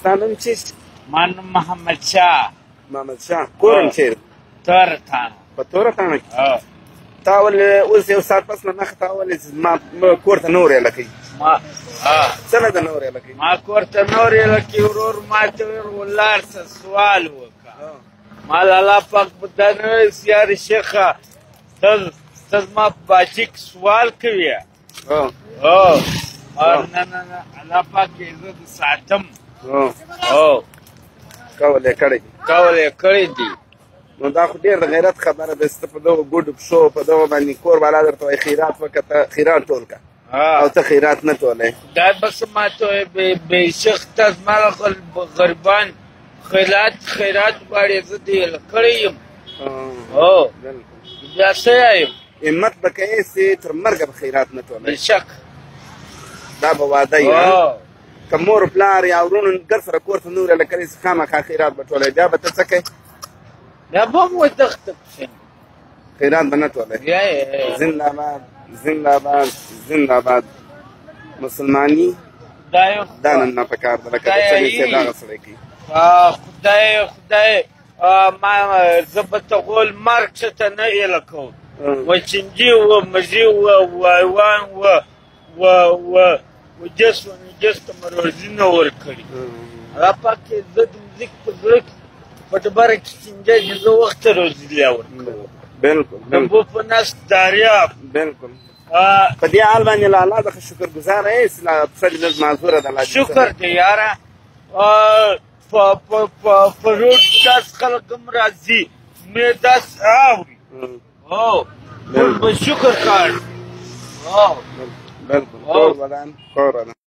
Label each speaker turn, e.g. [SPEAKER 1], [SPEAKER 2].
[SPEAKER 1] ستا نوم چیست؟
[SPEAKER 2] ما نوم محمد شاه.
[SPEAKER 1] محمد شاه. کور هم چیرې؟
[SPEAKER 2] تورتانه.
[SPEAKER 1] په تورتانه کې؟ تا ولې اوس یو ساعت پس نه مخکې تا ولې زما کور ته نه ورېله کوي؟ څنګه ته نه ورېله کوي؟ ما
[SPEAKER 2] کور ته نه ورېله کوي ورور ما ته ویل ولاړ شه سوال وکړه. ما الله پاک دا نه ویل یار شیخه ته زما په باچي کې سوال کوې؟ نه نه نه الله پاک یې زه د ساتم.
[SPEAKER 1] قول یې کړی
[SPEAKER 2] قول یې کړی دی.
[SPEAKER 1] نو دا خو ډېر د غیرت خبره ده چې ته په دغو ګوډو پښو په دغو باندې کور والا درته وایي خیرات وکړه ته خیرات ټول کړه او ته خیرات نه ټولوې.
[SPEAKER 2] دا بس ما ته وایي بېشخ ته زما غریبان خیرات غواړي زه دې کړی یم. بیا څه یم
[SPEAKER 1] همت به کوې چې تر مرګه به خیرات نه ټولوې.
[SPEAKER 2] بېشک
[SPEAKER 1] دا به واده یي که مور پلار یا ورونو ګر سره کور ته نه ورېله کړې چې خامخا خیرات به ټولوې بیا به ته څه کوې؟
[SPEAKER 2] بیا به هم ودښته پسې
[SPEAKER 1] خیرات به نه ټولوې. زنده‌باد زنده‌باد زنده‌باد. مسلماني دا نن نه پکار ده لکه څنګه چې دغه سړی کوي.
[SPEAKER 2] خدای ما زه به ته غول مرګ څه ته نه ایله کوم. وچنجي و مزي و وایوان و جس و نجس ته مې روزي نه ورکړي. الله پاک زه د مځک په زړه کې په ډبره کې چنجی چې زه وخته روزي لا ورکوم.
[SPEAKER 1] بلکل
[SPEAKER 2] د اوبو په نس دریاب.
[SPEAKER 1] بلکل په دې حال باندې له الله څخه شکرګزاره یې چې پسه دې لږ معذوره ده.
[SPEAKER 2] شکر دی یاره. په روډ داس خلک هم راځي مې داس اوري ټول په شکر کار.
[SPEAKER 1] بلکل کور ودان کور ودان.